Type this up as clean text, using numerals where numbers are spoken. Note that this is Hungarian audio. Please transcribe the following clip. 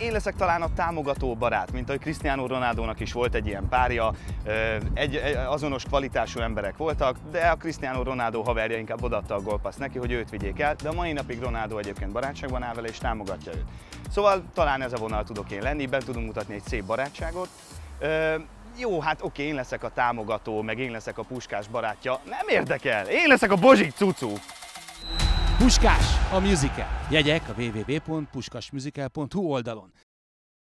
én leszek talán a támogató barát, mint ahogy Cristiano Ronaldónak is volt egy ilyen párja, azonos kvalitású emberek voltak, de a Cristiano Ronaldo haverja inkább odaadta a gólpaszt neki, hogy őt vigyék el, de a mai napig Ronaldo egyébként barátságban áll vele és támogatja őt. Szóval talán ez a vonal tudok én lenni, be tudunk mutatni egy szép barátságot. Jó, hát oké, én leszek a támogató, meg én leszek a Puskás barátja, nem érdekel, én leszek a Bozsik cucu! Puskás, a musical. Jegyek a www.puskasmusical.hu oldalon.